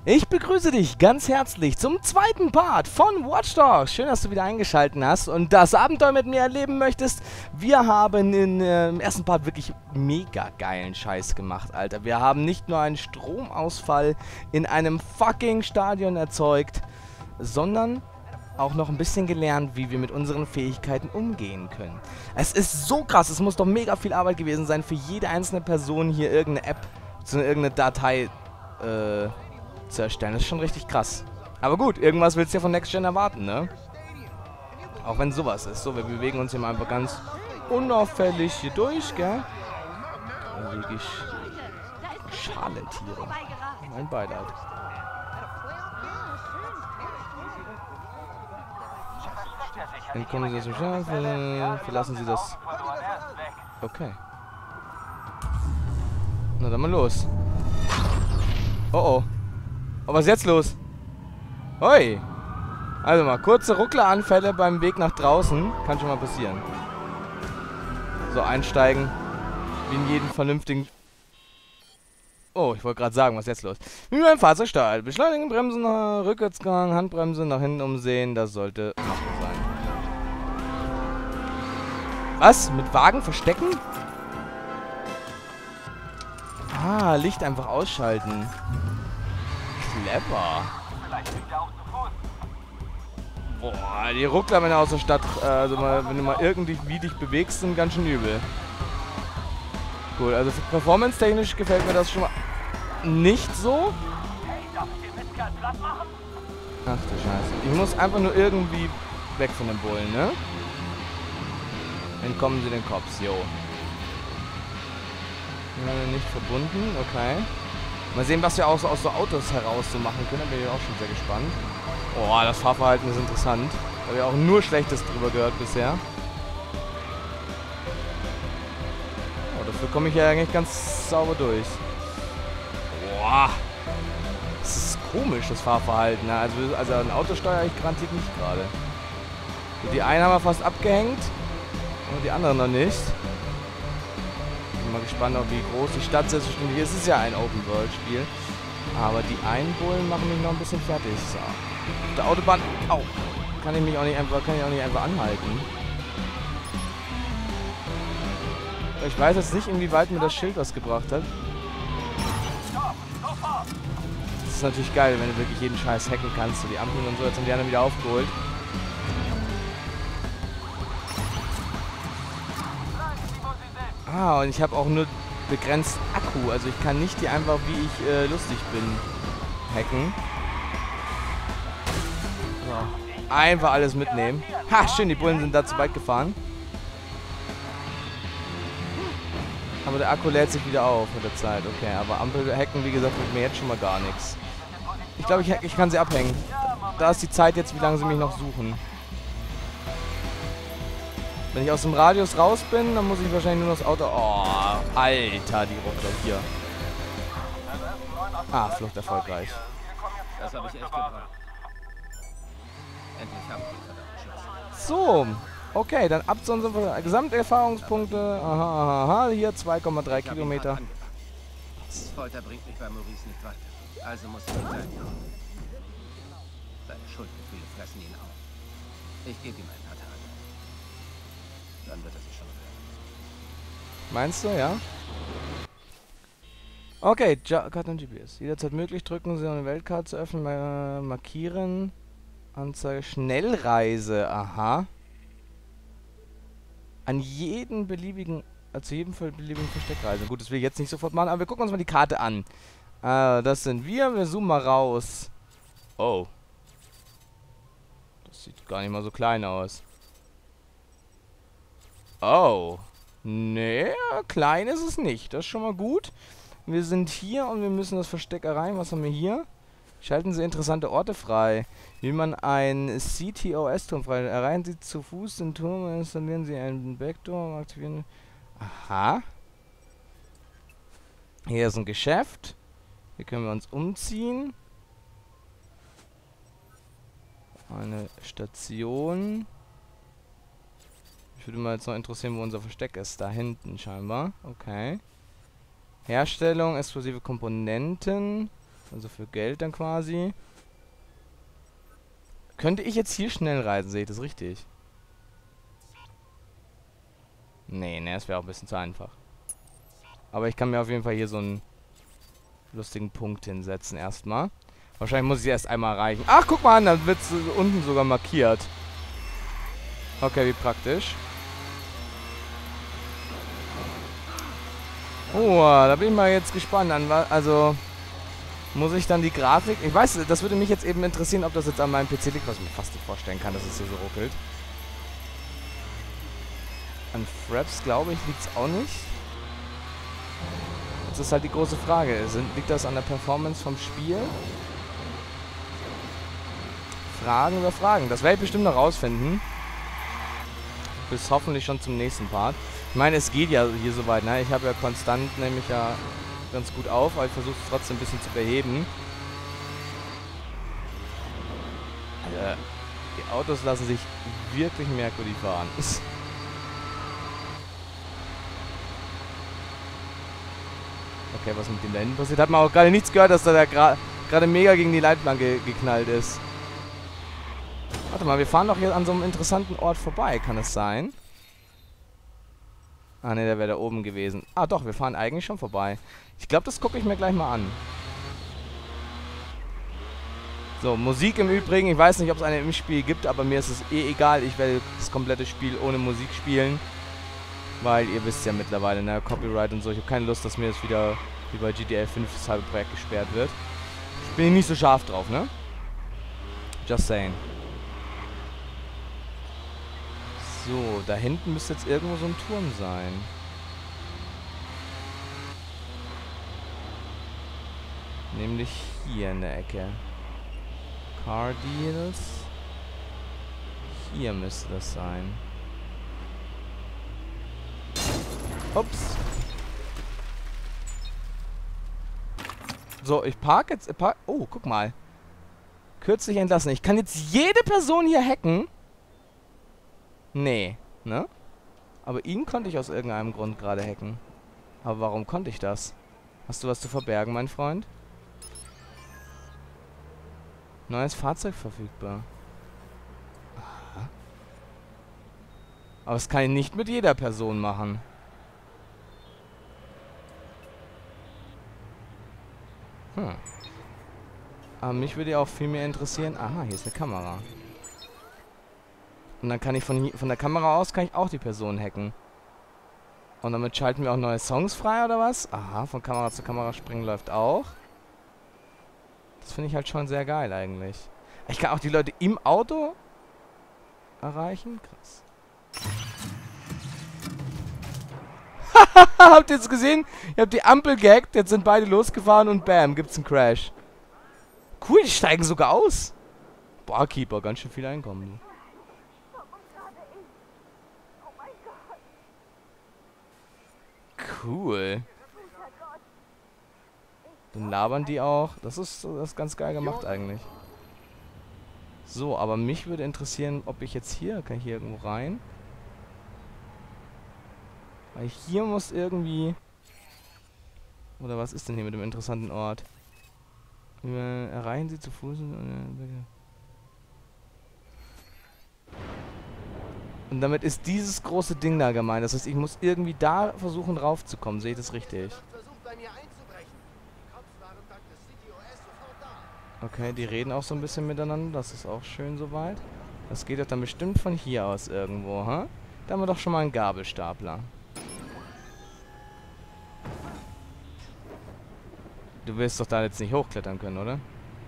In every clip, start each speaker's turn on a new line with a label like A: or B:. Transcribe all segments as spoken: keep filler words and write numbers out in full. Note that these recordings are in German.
A: Ich begrüße dich ganz herzlich zum zweiten Part von Watch Dogs. Schön, dass du wieder eingeschaltet hast und das Abenteuer mit mir erleben möchtest. Wir haben in, äh, im ersten Part wirklich mega geilen Scheiß gemacht, Alter. Wir haben nicht nur einen Stromausfall in einem fucking Stadion erzeugt, sondern auch noch ein bisschen gelernt, wie wir mit unseren Fähigkeiten umgehen können. Es ist so krass, es muss doch mega viel Arbeit gewesen sein, für jede einzelne Person hier irgendeine App, zu irgendeine Datei, äh... zu erstellen. Das ist schon richtig krass. Aber gut, irgendwas willst du ja von Next Gen erwarten, ne? Auch wenn sowas ist. So, wir bewegen uns hier mal einfach ganz unauffällig hier durch, gell? Wirklich Schalentiere. Mein Beileid. Entkommen Sie aus dem Schlaf, äh, verlassen Sie das. Okay. Na dann mal los. Oh oh. Oh, was ist jetzt los? Hoi! Also mal, kurze Ruckleranfälle beim Weg nach draußen. Kann schon mal passieren. So, einsteigen. Wie in jedem vernünftigen... Oh, ich wollte gerade sagen, was ist jetzt los? Wie beim Fahrzeug startet. Beschleunigen, Bremsen, Rückwärtsgang, Handbremse, nach hinten umsehen. Das sollte machbar sein. Was? Mit Wagen verstecken? Ah, Licht einfach ausschalten. Clever. Boah, die Ruckler, wenn du aus der Stadt, äh, also mal, wenn du mal irgendwie wie dich bewegst, sind ganz schön übel. Gut, also performance-technisch gefällt mir das schon mal nicht so. Ach du Scheiße. Ich muss einfach nur irgendwie weg von dem Bullen, ne? Entkommen Sie den Cops, jo. Äh, nicht verbunden, okay. Mal sehen, was wir auch so aus so Autos heraus so machen können. Da bin ich auch schon sehr gespannt. Oh, das Fahrverhalten ist interessant. Da habe ich auch nur Schlechtes drüber gehört bisher. Oh, dafür komme ich ja eigentlich ganz sauber durch. Boah. Das ist komisch, das Fahrverhalten. Ne? Also, also ein Auto steuere ich garantiert nicht gerade. Die einen haben wir fast abgehängt. Und die anderen noch nicht. Bin mal gespannt, ob wie groß die Stadt selbstverständlich ist. Es ist ja ein Open-World-Spiel. Aber die Einbullen machen mich noch ein bisschen fertig. So. Auf der Autobahn. Au. Kann ich mich auch nicht einfach, kann ich auch nicht einfach anhalten. Ich weiß jetzt nicht, inwieweit mir das Schild was gebracht hat. Das ist natürlich geil, wenn du wirklich jeden Scheiß hacken kannst. So die Ampeln und so. Jetzt haben die anderen wieder aufgeholt. Ah, und ich habe auch nur begrenzt Akku. Also ich kann nicht die einfach, wie ich äh, lustig bin, hacken. So. Einfach alles mitnehmen. Ha, schön, die Bullen sind da zu weit gefahren. Aber der Akku lädt sich wieder auf mit der Zeit. Okay, aber Ampel hacken, wie gesagt, mit mir jetzt schon mal gar nichts. Ich glaube, ich, ich kann sie abhängen. Da ist die Zeit jetzt, wie lange sie mich noch suchen. Wenn ich aus dem Radius raus bin, dann muss ich wahrscheinlich nur das Auto... Oh, Alter, die Ruckler hier. Ah, Flucht erfolgreich.
B: Das habe ich echt gebraucht. Endlich haben wir die.
A: So, okay, dann ab zu unseren Gesamterfahrungspunkte. Aha, aha, aha, hier zwei Komma drei Kilometer.
B: Folter bringt mich bei Maurice nicht weiter. Also muss ich ihn sein. Seine Schuldgefühle fressen ihn auf. Ich gebe ihm ein paar Tage. Dann wird er sich schon hören.
A: Meinst du, ja? Okay, Karte und G P S. Jederzeit möglich, drücken Sie, um eine Weltkarte zu öffnen, äh, markieren, Anzeige, Schnellreise, aha. An jeden beliebigen, äh, zu jedem beliebigen Versteckreise. Gut, das will ich jetzt nicht sofort machen, aber wir gucken uns mal die Karte an. Äh, das sind wir, wir zoomen mal raus. Oh. Das sieht gar nicht mal so klein aus. Oh. Nee, klein ist es nicht. Das ist schon mal gut. Wir sind hier und wir müssen das Versteck erreichen. Was haben wir hier? Schalten Sie interessante Orte frei. Wie man ein C T O S-Turm frei. Erreichen Sie zu Fuß den Turm, installieren Sie einen Backdoor, aktivieren... Aha. Hier ist ein Geschäft. Hier können wir uns umziehen. Eine Station. Ich würde mal jetzt noch interessieren, wo unser Versteck ist. Da hinten scheinbar. Okay. Herstellung, explosive Komponenten. Also für Geld dann quasi. Könnte ich jetzt hier schnell reisen, sehe ich das richtig? Nee, ne, das wäre auch ein bisschen zu einfach. Aber ich kann mir auf jeden Fall hier so einen lustigen Punkt hinsetzen erstmal. Wahrscheinlich muss ich erst einmal erreichen. Ach, guck mal an, dann wird es unten sogar markiert. Okay, wie praktisch. Oh, da bin ich mal jetzt gespannt an, also muss ich dann die Grafik, ich weiß, das würde mich jetzt eben interessieren, ob das jetzt an meinem P C liegt, was ich mir fast nicht vorstellen kann, dass es hier so ruckelt. An Fraps, glaube ich, liegt es auch nicht. Das ist halt die große Frage, Sind, liegt das an der Performance vom Spiel? Fragen über Fragen, das werde ich bestimmt noch rausfinden. Bis hoffentlich schon zum nächsten Part. Ich meine, es geht ja hier soweit, ne? Ich habe ja konstant nämlich ja ganz gut auf, aber ich versuche es trotzdem ein bisschen zu beheben. Also, die Autos lassen sich wirklich merkwürdig fahren. Okay, was mit dem da hinten passiert? Hat man auch gerade nichts gehört, dass da der gerade gra mega gegen die Leitplanke geknallt ist. Warte mal, wir fahren doch hier an so einem interessanten Ort vorbei, kann es sein? Ah ne, der wäre da oben gewesen. Ah doch, wir fahren eigentlich schon vorbei. Ich glaube, das gucke ich mir gleich mal an. So, Musik im Übrigen. Ich weiß nicht, ob es eine im Spiel gibt, aber mir ist es eh egal. Ich werde das komplette Spiel ohne Musik spielen. Weil ihr wisst ja mittlerweile, ne, Copyright und so. Ich habe keine Lust, dass mir das wieder wie bei G T A fünf das halbe Projekt gesperrt wird. Bin ich nicht so scharf drauf, ne? Just saying. So, da hinten müsste jetzt irgendwo so ein Turm sein. Nämlich hier in der Ecke. Car Deals. Hier müsste das sein. Ups. So, ich park jetzt... Ich park, oh, guck mal. Kürzlich entlassen. Ich kann jetzt jede Person hier hacken. Nee, ne? Aber ihn konnte ich aus irgendeinem Grund gerade hacken. Aber warum konnte ich das? Hast du was zu verbergen, mein Freund? Neues Fahrzeug verfügbar. Aha. Aber das kann ich nicht mit jeder Person machen. Hm. Aber mich würde ja auch viel mehr interessieren... Aha, hier ist eine Kamera. Und dann kann ich von, hier, von der Kamera aus kann ich auch die Person hacken. Und damit schalten wir auch neue Songs frei, oder was? Aha, von Kamera zu Kamera springen läuft auch. Das finde ich halt schon sehr geil eigentlich. Ich kann auch die Leute im Auto erreichen. Krass. Habt ihr jetzt gesehen? Ihr habt die Ampel gehackt, jetzt sind beide losgefahren und bam, gibt's einen Crash. Cool, die steigen sogar aus. Barkeeper, ganz schön viel Einkommen. Cool. Dann labern die auch. Das ist, das ist ganz geil gemacht eigentlich. So, aber mich würde interessieren, ob ich jetzt hier... Kann ich hier irgendwo rein? Weil hier muss irgendwie... Oder was ist denn hier mit dem interessanten Ort? Äh, erreichen Sie zu Fuß... Und damit ist dieses große Ding da gemeint. Das heißt, ich muss irgendwie da versuchen raufzukommen. Sehe ich das richtig? Okay, die reden auch so ein bisschen miteinander. Das ist auch schön soweit. Das geht doch dann bestimmt von hier aus irgendwo, ha? Huh? Da haben wir doch schon mal einen Gabelstapler. Du wirst doch da jetzt nicht hochklettern können, oder?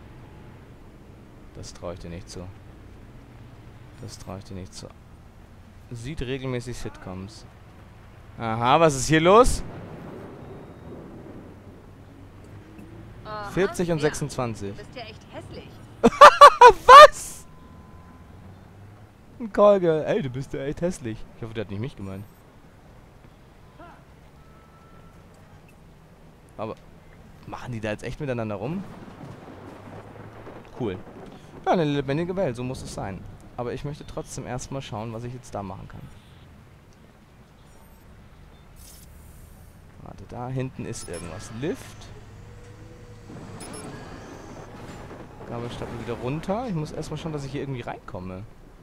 A: Das traue ich dir nicht zu. Das traue ich dir nicht zu. Sieht regelmäßig Sitcoms. Aha, was ist hier los?
C: Aha,
A: vierzig und
C: ja.
A: sechsundzwanzig.
C: Du bist ja echt hässlich.
A: Was? Ein Callgirl. Ey, du bist ja echt hässlich. Ich hoffe, der hat nicht mich gemeint. Aber machen die da jetzt echt miteinander rum? Cool. Ja, eine lebendige Welt, so muss es sein. Aber ich möchte trotzdem erstmal schauen, was ich jetzt da machen kann. Warte, da hinten ist irgendwas. Lift. Gabelstapler wieder runter. Ich muss erstmal schauen, dass ich hier irgendwie reinkomme.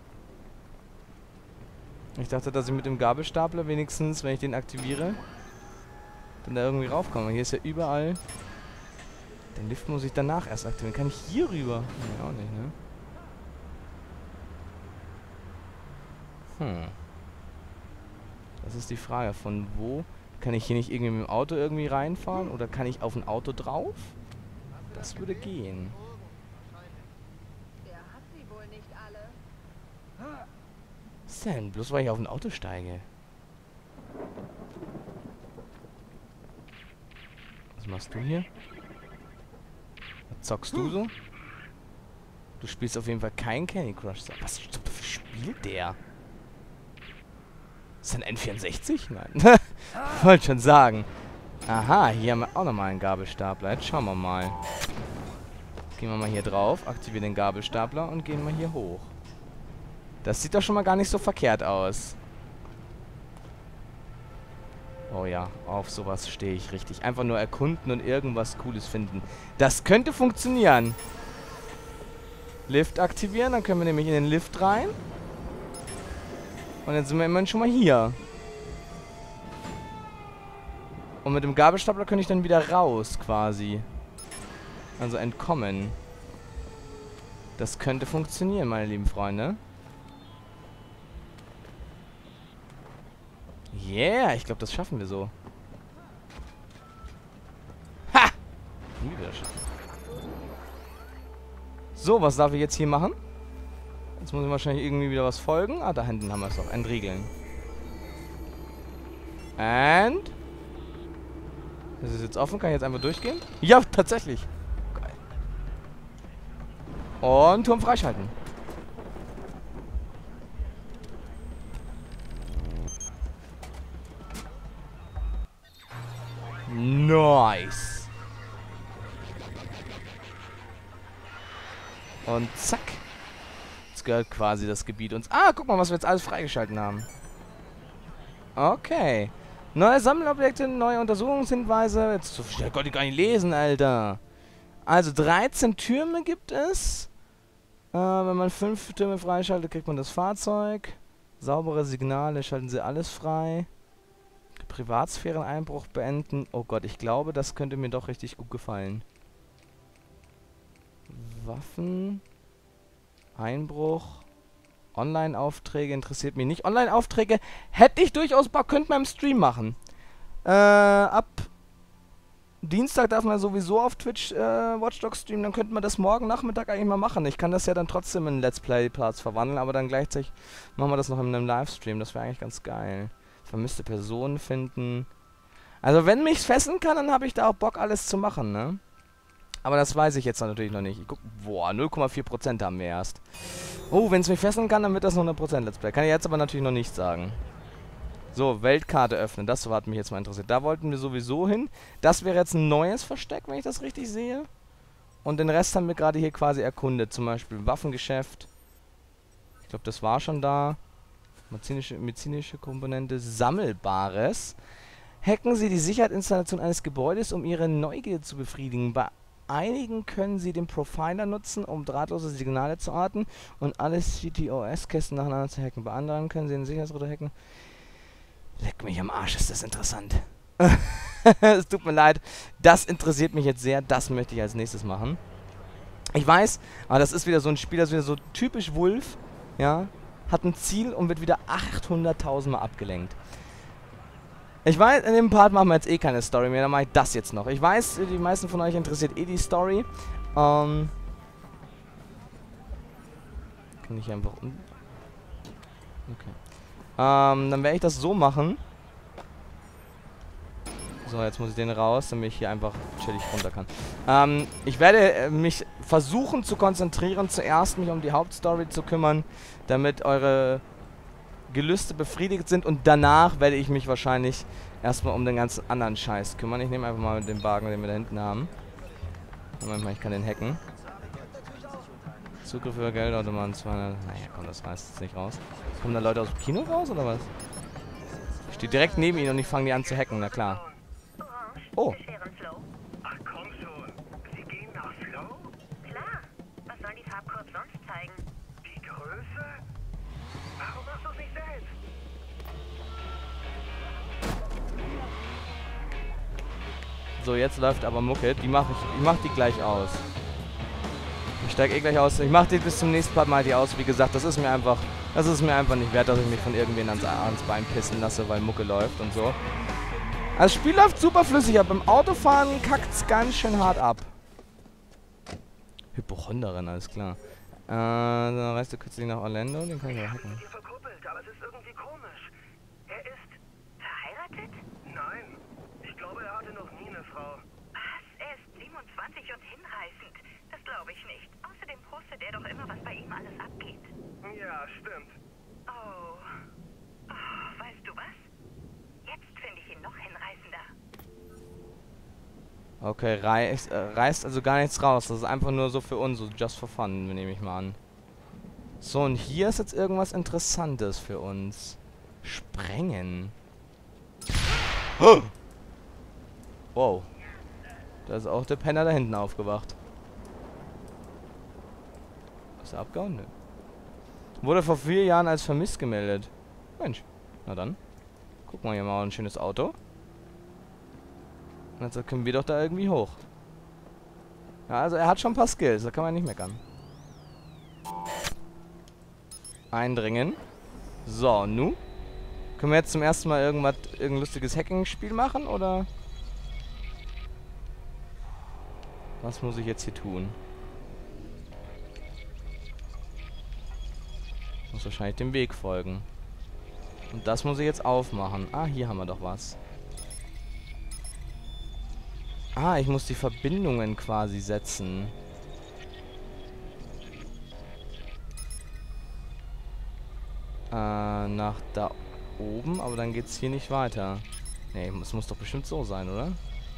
A: Ich dachte, dass ich mit dem Gabelstapler wenigstens, wenn ich den aktiviere, dann da irgendwie raufkomme. Hier ist ja überall... Den Lift muss ich danach erst aktivieren. Kann ich hier rüber? Nee, auch nicht, ne? Hm. Das ist die Frage. Von wo? Kann ich hier nicht irgendwie mit dem Auto irgendwie reinfahren? Oder kann ich auf ein Auto drauf? Das würde gehen.
C: Der hat sie wohl nicht alle.
A: Was ist denn? Bloß weil ich auf ein Auto steige. Was machst du hier? Was zockst du so? Du spielst auf jeden Fall kein Candy Crush. Was spielt der? Ist das ein N vierundsechzig? Nein. Wollte schon sagen. Aha, hier haben wir auch nochmal einen Gabelstapler. Jetzt schauen wir mal. Gehen wir mal hier drauf, aktivieren den Gabelstapler und gehen mal hier hoch. Das sieht doch schon mal gar nicht so verkehrt aus. Oh ja, auf sowas stehe ich richtig. Einfach nur erkunden und irgendwas Cooles finden. Das könnte funktionieren. Lift aktivieren, dann können wir nämlich in den Lift rein. Und dann sind wir immerhin schon mal hier. Und mit dem Gabelstapler könnte ich dann wieder raus, quasi. Also entkommen. Das könnte funktionieren, meine lieben Freunde. Yeah, ich glaube, das schaffen wir so. Ha! Nie wieder schaffen. So, was darf ich jetzt hier machen? Jetzt muss ich wahrscheinlich irgendwie wieder was folgen. Ah, da hinten haben wir es doch. Entriegeln. And? Das ist jetzt offen. Kann ich jetzt einfach durchgehen? Ja, tatsächlich. Geil. Und Turm freischalten. Nice. Und zack. Jetzt gehört quasi das Gebiet uns. Ah, guck mal, was wir jetzt alles freigeschalten haben. Okay. Neue Sammelobjekte, neue Untersuchungshinweise. Jetzt so schnell konnte ich gar nicht lesen, Alter. Also dreizehn Türme gibt es. Äh, wenn man fünf Türme freischaltet, kriegt man das Fahrzeug. Saubere Signale, schalten sie alles frei. Privatsphäreneinbruch beenden. Oh Gott, ich glaube, das könnte mir doch richtig gut gefallen. Waffen. Einbruch. Online-Aufträge interessiert mich nicht. Online-Aufträge hätte ich durchaus Bock, könnte man im Stream machen. Äh, ab Dienstag darf man sowieso auf Twitch äh, Watch Dogs streamen, dann könnte man das morgen Nachmittag eigentlich mal machen. Ich kann das ja dann trotzdem in Let's Play-Parts verwandeln, aber dann gleichzeitig machen wir das noch in einem Livestream. Das wäre eigentlich ganz geil. Vermisste Personen finden. Also wenn mich's fesseln kann, dann habe ich da auch Bock, alles zu machen, ne? Aber das weiß ich jetzt natürlich noch nicht. Ich guck, boah, null Komma vier Prozent haben wir erst. Oh, wenn es mich fesseln kann, dann wird das noch hundert Prozent Let's Play. Kann ich jetzt aber natürlich noch nicht sagen. So, Weltkarte öffnen. Das hat mich jetzt mal interessiert. Da wollten wir sowieso hin. Das wäre jetzt ein neues Versteck, wenn ich das richtig sehe. Und den Rest haben wir gerade hier quasi erkundet. Zum Beispiel Waffengeschäft. Ich glaube, das war schon da. Medizinische, medizinische Komponente. Sammelbares. Hacken Sie die Sicherheitsinstallation eines Gebäudes, um Ihre Neugier zu befriedigen. Bei einigen können Sie den Profiler nutzen, um drahtlose Signale zu orten und alle C T O S-Kästen nacheinander zu hacken. Bei anderen können Sie den Sicherheitsrouter hacken. Leck mich am Arsch, ist das interessant. Es tut mir leid. Das interessiert mich jetzt sehr. Das möchte ich als nächstes machen. Ich weiß, aber das ist wieder so ein Spiel, das ist wieder so typisch Wolf. Ja, hat ein Ziel und wird wieder achthunderttausend Mal abgelenkt. Ich weiß, in dem Part machen wir jetzt eh keine Story mehr, dann mache ich das jetzt noch. Ich weiß, die meisten von euch interessiert eh die Story. Ähm. Kann ich einfach unten. Okay. Ähm, dann werde ich das so machen. So, jetzt muss ich den raus, damit ich hier einfach chillig runter kann. Ähm, ich werde äh, mich versuchen zu konzentrieren, zuerst mich um die Hauptstory zu kümmern, damit eure Gelüste befriedigt sind und danach werde ich mich wahrscheinlich erstmal um den ganzen anderen Scheiß kümmern. Ich nehme einfach mal den Wagen, den wir da hinten haben. Manchmal, ich kann den hacken. Zugriff über Geldautomaten zweihundert. Naja, komm, das reißt jetzt nicht raus. Kommen da Leute aus dem Kino raus oder was? Ich stehe direkt neben ihnen und ich fange die an zu hacken, na klar. Oh.
D: Ach komm schon, Sie gehen nach Flow? Klar.
A: So, jetzt läuft aber Mucke. Die mache ich, ich mach die gleich aus. Ich steige eh gleich aus. Ich mache die bis zum nächsten Part mal die aus. Wie gesagt, das ist mir einfach, das ist mir einfach nicht wert, dass ich mich von irgendwen ans, ans Bein pissen lasse, weil Mucke läuft und so. Das Spiel läuft super flüssig, aber beim Autofahren kackt's ganz schön hart ab. Hypochonderin, alles klar. Äh, dann reist du kürzlich nach Orlando, den kann ich ja hacken.
D: Verkuppelt, aber es ist irgendwie komisch. Er ist
C: Verheiratet?
D: Nein. Ich glaube, er hatte noch nie eine Frau.
C: Was? Er ist siebenundzwanzig und hinreißend. Das glaube ich nicht. Außerdem postet er doch immer, was bei ihm alles abgeht.
D: Ja, stimmt.
C: Oh. Oh, weißt du was? Jetzt finde ich ihn noch hinreißender.
A: Okay, reißt, äh, reißt also gar nichts raus. Das ist einfach nur so für uns, so just for fun, nehme ich mal an. So, und hier ist jetzt irgendwas Interessantes für uns. Sprengen. Oh. Wow. Da ist auch der Penner da hinten aufgewacht. Ist er abgehauen? Nö. Wurde vor vier Jahren als vermisst gemeldet. Mensch. Na dann. Gucken wir hier mal, ein schönes Auto. Und jetzt können wir doch da irgendwie hoch. Ja, also er hat schon ein paar Skills, da kann man nicht meckern. Eindringen. So, nu? Können wir jetzt zum ersten Mal irgendwas, irgendein lustiges Hacking-Spiel machen, oder? Was muss ich jetzt hier tun? Ich muss wahrscheinlich dem Weg folgen. Und das muss ich jetzt aufmachen. Ah, hier haben wir doch was. Ah, ich muss die Verbindungen quasi setzen. Äh, nach da oben, aber dann geht's hier nicht weiter. Nee, es muss doch bestimmt so sein, oder?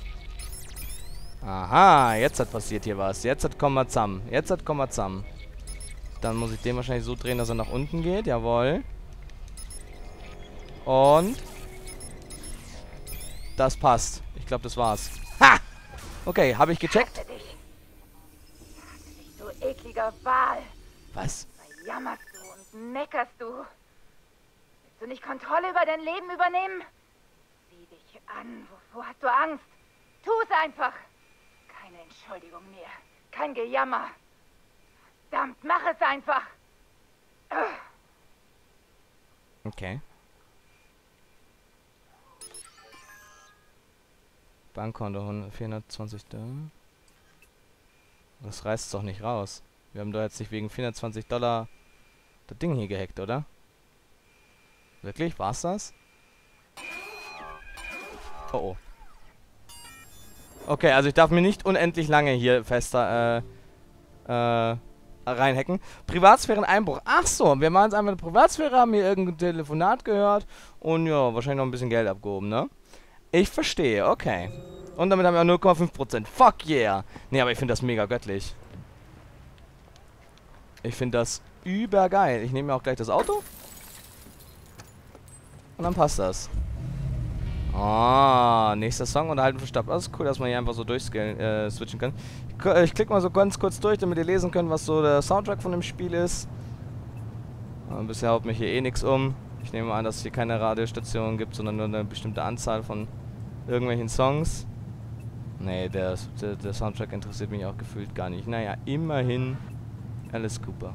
A: Aha, jetzt hat passiert hier was. Jetzt hat kommen wir zusammen. Jetzt hat kommen wir zusammen. Dann muss ich den wahrscheinlich so drehen, dass er nach unten geht. Jawohl. Und das passt. Ich glaube, das war's. Ha! Okay, habe ich gecheckt.
C: Hasse dich. Hasse dich, du ekliger Wal.
A: Was?
C: Da jammerst du und meckerst du. Willst du nicht Kontrolle über dein Leben übernehmen? Sieh dich an. Wovor hast du Angst? Tu es einfach. Keine Entschuldigung mehr. Kein Gejammer. Verdammt, mach es einfach.
A: Okay. Bankkonto vierhundertzwanzig Dollar. Das reißt doch nicht raus. Wir haben doch jetzt nicht wegen vierhundertzwanzig Dollar das Ding hier gehackt, oder? Wirklich? War's das? Oh oh. Okay, also ich darf mir nicht unendlich lange hier fester äh, äh, reinhacken. Privatsphären-Einbruch. Ach so, wir machen jetzt einfach eine Privatsphäre, haben hier irgendein Telefonat gehört und ja, wahrscheinlich noch ein bisschen Geld abgehoben, ne? Ich verstehe, okay. Und damit haben wir auch null Komma fünf Prozent. Fuck yeah! Nee, aber ich finde das mega göttlich. Ich finde das übergeil. Ich nehme mir auch gleich das Auto. Und dann passt das. Ah, nächster Song, unterhalten verstoppt. Das ist cool, dass man hier einfach so durchswitchen äh, switchen kann. Ich, ich klicke mal so ganz kurz durch, damit ihr lesen könnt, was so der Soundtrack von dem Spiel ist. Und bisher haut mich hier eh nichts um. Ich nehme an, dass es hier keine Radiostationen gibt, sondern nur eine bestimmte Anzahl von irgendwelchen Songs. Nee, der, der, der Soundtrack interessiert mich auch gefühlt gar nicht. Naja, immerhin Alice Cooper.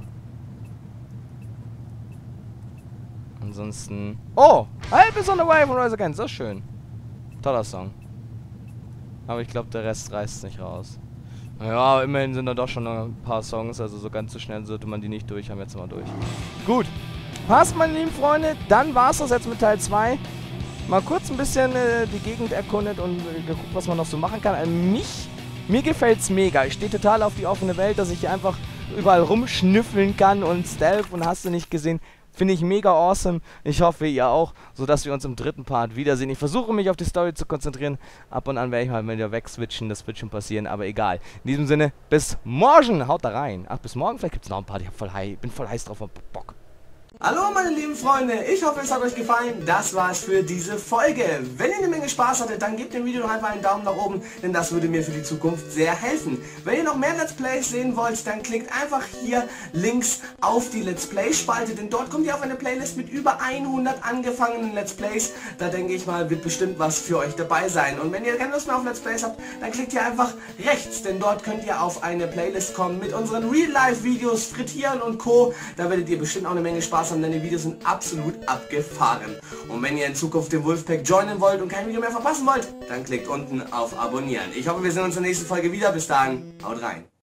A: Ansonsten... Oh! Help is on the way von Rise Against. Das ist schön. Toller Song. Aber ich glaube, der Rest reißt nicht raus. Ja, immerhin sind da doch schon ein paar Songs. Also so ganz so schnell sollte man die nicht durch haben. Jetzt mal durch. Gut. Passt, meine lieben Freunde. Dann war's das jetzt mit Teil zwei. Mal kurz ein bisschen äh, die Gegend erkundet und äh, geguckt, was man noch so machen kann. Äh, mich, mir gefällt's mega. Ich stehe total auf die offene Welt, dass ich hier einfach überall rumschnüffeln kann und Stealth und hast du nicht gesehen. Finde ich mega awesome. Ich hoffe, ihr auch, sodass wir uns im dritten Part wiedersehen. Ich versuche mich auf die Story zu konzentrieren. Ab und an werde ich mal wieder wegswitchen. Das wird schon passieren, aber egal. In diesem Sinne, bis morgen. Haut da rein. Ach, bis morgen. Vielleicht gibt es noch ein paar. Ich hab voll heiß, bin voll heiß drauf. Bock.
E: Hallo meine lieben Freunde, ich hoffe es hat euch gefallen, das war's für diese Folge. Wenn ihr eine Menge Spaß hattet, dann gebt dem Video doch einfach einen Daumen nach oben, denn das würde mir für die Zukunft sehr helfen. Wenn ihr noch mehr Let's Plays sehen wollt, dann klickt einfach hier links auf die Let's Play Spalte, denn dort kommt ihr auf eine Playlist mit über hundert angefangenen Let's Plays. Da denke ich mal, wird bestimmt was für euch dabei sein. Und wenn ihr keine Lust mehr auf Let's Plays habt, dann klickt ihr einfach rechts, denn dort könnt ihr auf eine Playlist kommen mit unseren Real-Life-Videos, Frittieren und Co. Da werdet ihr bestimmt auch eine Menge Spaß haben, denn die Videos sind absolut abgefahren. Und wenn ihr in Zukunft den Wolfpack joinen wollt und kein Video mehr verpassen wollt, dann klickt unten auf Abonnieren. Ich hoffe, wir sehen uns in der nächsten Folge wieder. Bis dahin, haut rein.